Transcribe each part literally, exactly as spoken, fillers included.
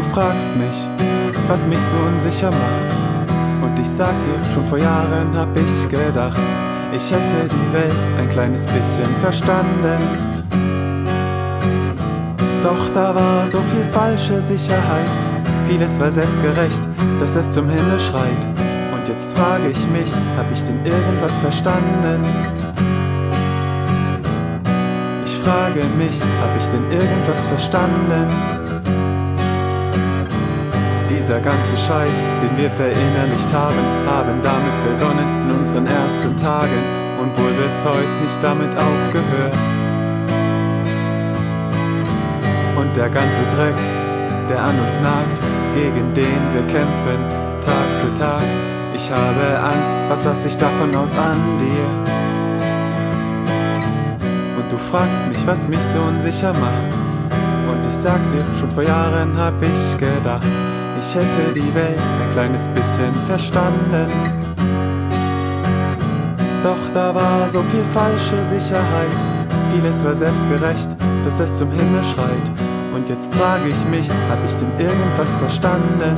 fragst mich, was mich so unsicher macht. Und ich sag dir, schon vor Jahren hab ich gedacht, ich hätte die Welt ein kleines bisschen verstanden. Doch da war so viel falsche Sicherheit, vieles war selbstgerecht, dass es zum Himmel schreit. Und jetzt frage ich mich, hab ich denn irgendwas verstanden? Ich frage mich, hab ich denn irgendwas verstanden? Dieser ganze Scheiß, den wir verinnerlicht haben, haben damit begonnen in unseren ersten Tagen und wohl bis heute nicht damit aufgehört. Und der ganze Dreck, der an uns nagt, gegen den wir kämpfen, Tag für Tag. Ich habe Angst, was lass ich davon aus an dir? Und du fragst mich, was mich so unsicher macht. Und ich sag dir, schon vor Jahren hab ich gedacht, ich hätte die Welt ein kleines bisschen verstanden. Doch da war so viel falsche Sicherheit, vieles war selbstgerecht, dass es zum Himmel schreit. Und jetzt frage ich mich, hab ich denn irgendwas verstanden?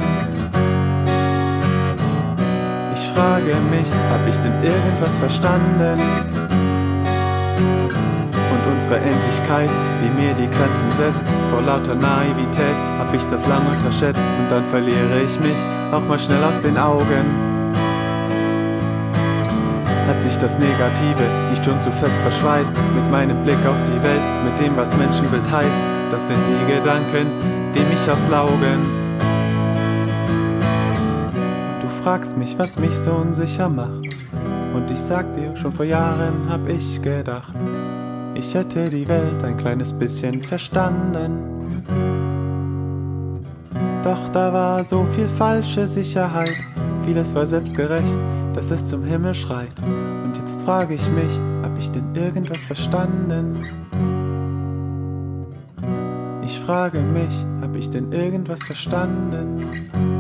Ich frage mich, hab ich denn irgendwas verstanden? Und unsere Endlichkeit, die mir die Grenzen setzt, vor lauter Naivität hab ich das lang unterschätzt. Und dann verliere ich mich auch mal schnell aus den Augen. Hat sich das Negative nicht schon zu fest verschweißt mit meinem Blick auf die Welt, mit dem, was Menschenbild heißt? Das sind die Gedanken, die mich auslaugen. Und du fragst mich, was mich so unsicher macht. Und ich sag dir, schon vor Jahren hab ich gedacht, ich hätte die Welt ein kleines bisschen verstanden. Doch da war so viel falsche Sicherheit, vieles war selbstgerecht, dass es zum Himmel schreit. Und jetzt frage ich mich, hab ich denn irgendwas verstanden? Ich frage mich, hab ich denn irgendwas verstanden?